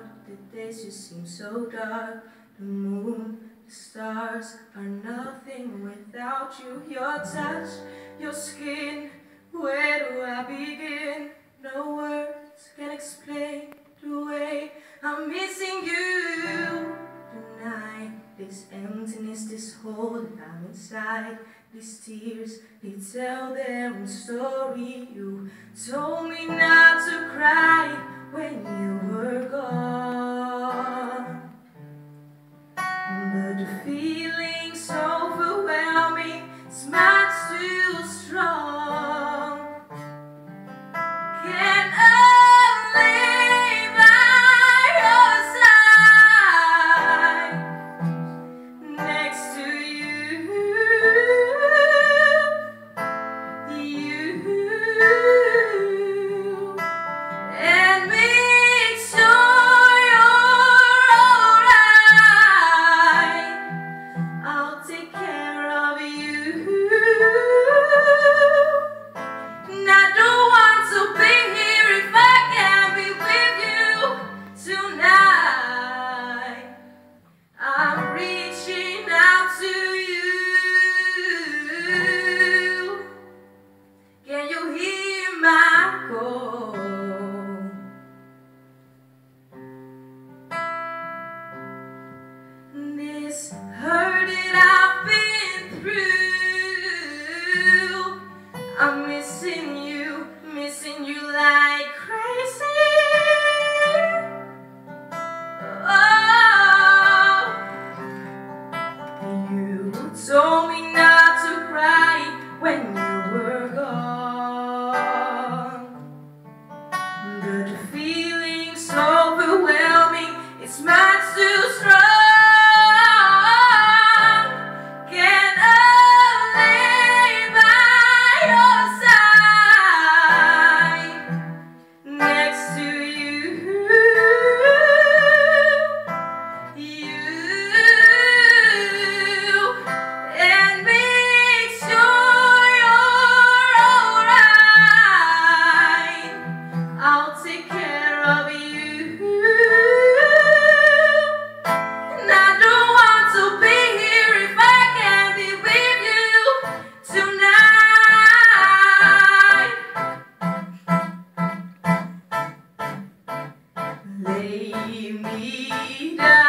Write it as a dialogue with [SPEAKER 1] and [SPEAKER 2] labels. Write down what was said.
[SPEAKER 1] The days just seem so dark. The moon, the stars are nothing without you. Your touch, your skin, where do I begin? No words can explain the way I'm missing you tonight. This emptiness, this hole that I'm inside, these tears, they tell their own story. You told me not to cry when you were gone, but the feeling's overwhelming, it's much too strong. Can I lay by your side, next to you, and make sure you're alright? I'll take care of you. And I don't want to be here if I can't be with you tonight. I'm reaching out to you. Can you hear my call? This hurt that I've been through, I'm missing you like crazy. Oh, you told me not to cry when you were gone, but the feeling's overwhelming, it's much too strong. Can I lay by your side, next to you, and make sure you're alright? I'll take care of you. And I don't want to be here if I can't be with you tonight. Lay me down.